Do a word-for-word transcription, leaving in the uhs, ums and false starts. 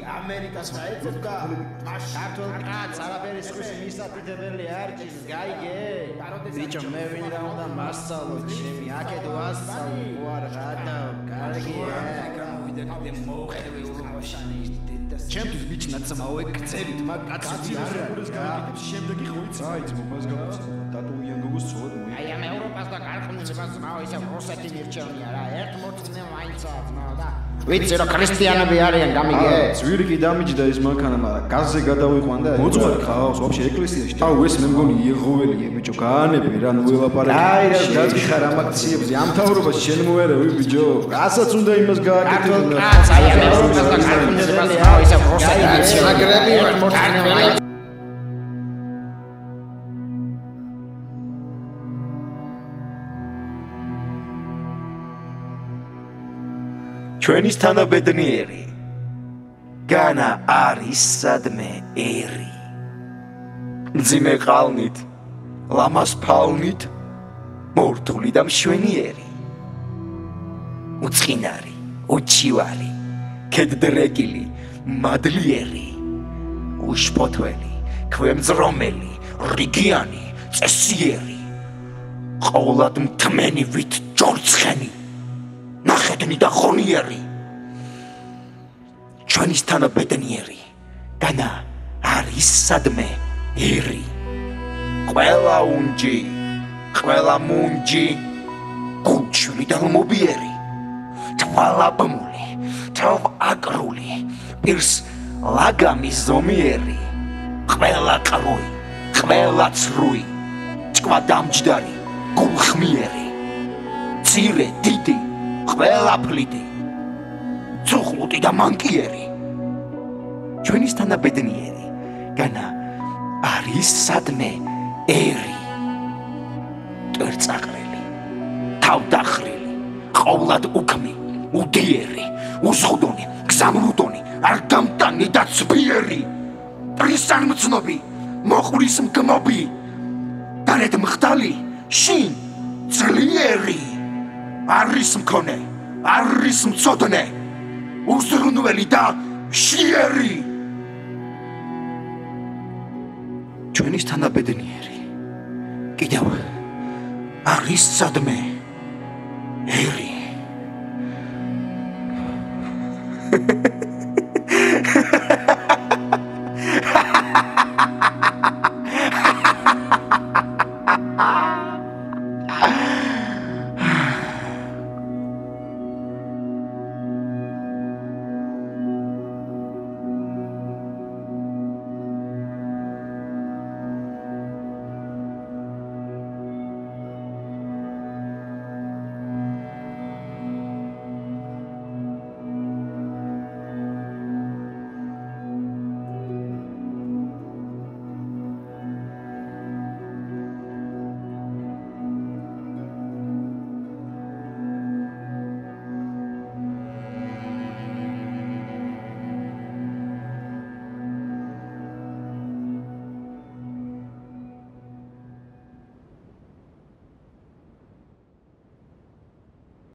ამერიკას გაეცეთ და ქართულ კაცს არაფერი სხვისი მისაწვდომელი არ ჭირს, გაიგე? ბიჭო, მე ვინდა უნდა მასწავლო, ჩემი აქეთ ვასწავლე, უარ გადა, კარგია. გამოვიდა კიდე მოუხედავი ურმოშანი ჩემთვის ბიჭნაც მოვეკცევით, მაგ კაცი არას გაიგებს, შემდეგ იყო იცი. აი, ძმო, მას გავიცი. დატოვიან გოგოს ცოდვი. აი, ამ ევროპას და გარყვნილებას მაო ისე რუსეთი მირჩევნია რა. ერთ მოწნე მაინც აქვს, და ვიცი რომ ქრისტიანები არიან, გამიგე? ძვირი კი დამიჯდა ის მანქანა, მაგრამ გაზზე გადავიყვანდა. მოძღვარი ხავს, ვაფშე ეკლესიაში. აუ, ეს მე მგონი იეღოველია, ბიჭო, გაანები რა, ნუ ელაპარაკე. აი, რა გაძიხარ ამ აქციებზე, ამ თავრობას შენ მოერევი, ბიჭო. რასაც უნდა იმას გააკეთო. აი, ამ ევროპას და გარყვნილებას მაო ისე რუსეთი მირჩევნია, ერთ მოწნე მაინც ჩვენის თანაბედნიერი განა არის სადმე ერი მძიმე ყალნით ლამას ფალნით მორთული და მშვენიერი უწყინარი უჩივარი ქედდრეკილი მადლიერი უშფოთველი ქვემძრომელი რიგიანი წესიერი ყოვლად მთმენი ვით ჯორცხენი ნახეთნი და ხონიერი ჩვენის თანაბედნიერი განა არის სადმე ერი ყველა უნჯი ყველა მუნჯი გულჩვილი და მობიერი თვალაბმული თავ აკრული პირს ლაგამი ზომიერი ყველა ყრუი ყველა ცრუი ჭკვა დამჯდარი გულხმიერი ცირე დიდი ყველა ფლიდი ცუხლუტი და მანკიერი ჩვენის თანაბედნიერი განა არის სადმე ერი წერწაყრელი თავდახრილი ყოვლად უქმი უდიერი უზღუდონი გზამრუდონი არ დამტანი და ცბიერი პრისარმცნობი მოყურის მგმობი დანეთ მხდალი შინ ძლიერი არის მქონე არის მწოდნე უზრუნველი და შიერი ჩვენის თანაბედნიერი კიდევ არის სადმე ერი